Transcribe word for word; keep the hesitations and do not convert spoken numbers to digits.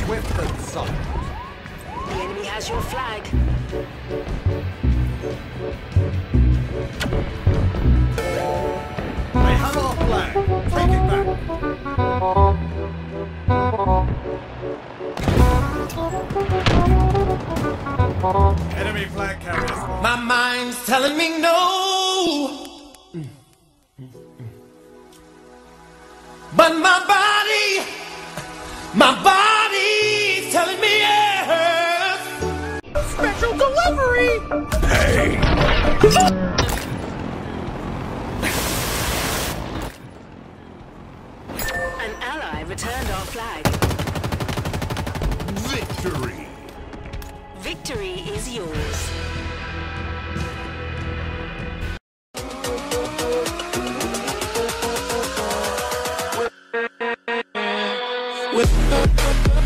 Swift and silent. The enemy has your flag. They have our flag. Take it back. Enemy flag carriers. My mind's telling me no, but my body, my body's telling me yes. Special delivery! Hey! An ally returned our flag. Victory! Victory is yours. With